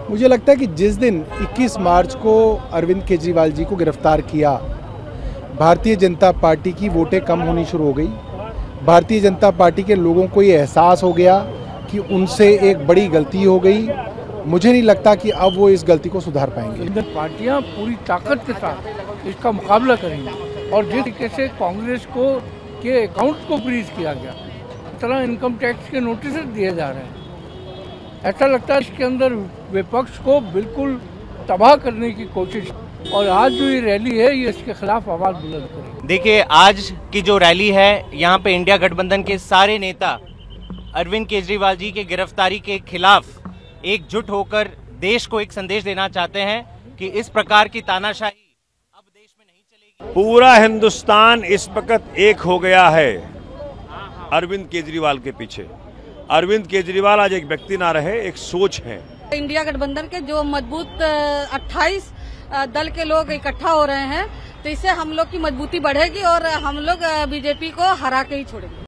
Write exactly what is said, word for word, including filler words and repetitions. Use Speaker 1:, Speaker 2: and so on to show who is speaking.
Speaker 1: मुझे लगता है कि जिस दिन इक्कीस मार्च को अरविंद केजरीवाल जी को गिरफ्तार किया, भारतीय जनता पार्टी की वोटें कम होनी शुरू हो गई। भारतीय जनता पार्टी के लोगों को ये एहसास हो गया कि उनसे एक बड़ी गलती हो गई। मुझे नहीं लगता कि अब वो इस गलती को सुधार पाएंगे।
Speaker 2: पार्टियां पूरी ताकत के साथ इसका मुकाबला करेंगी और जिस तरीके से कांग्रेस को के अकाउंट को फ्रीज किया गया, इस तरह इनकम टैक्स के नोटिस दिए जा रहे हैं, ऐसा लगता है इसके अंदर विपक्ष को बिल्कुल तबाह करने की कोशिश। और आज जो ये रैली है ये इसके खिलाफ आवाज बुलंद करेगी।
Speaker 3: देखिए, आज की जो रैली है यहाँ पे इंडिया गठबंधन के सारे नेता अरविंद केजरीवाल जी के गिरफ्तारी के खिलाफ एकजुट होकर देश को एक संदेश देना चाहते हैं कि इस प्रकार की तानाशाही अब देश में नहीं चलेगी।
Speaker 4: पूरा हिंदुस्तान इस वक्त एक हो गया है अरविंद केजरीवाल के पीछे। अरविंद केजरीवाल आज एक व्यक्ति ना रहे, एक सोच है।
Speaker 5: इंडिया गठबंधन के जो मजबूत अट्ठाईस दल के लोग इकट्ठा हो रहे हैं, तो इससे हम लोग की मजबूती बढ़ेगी और हम लोग बीजेपी को हरा के ही छोड़ेंगे।